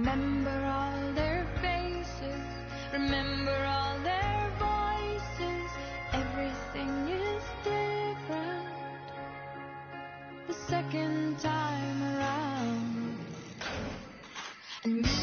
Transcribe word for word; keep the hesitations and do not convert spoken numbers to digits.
Remember all their faces, remember all their voices. Everything is different the second time around. And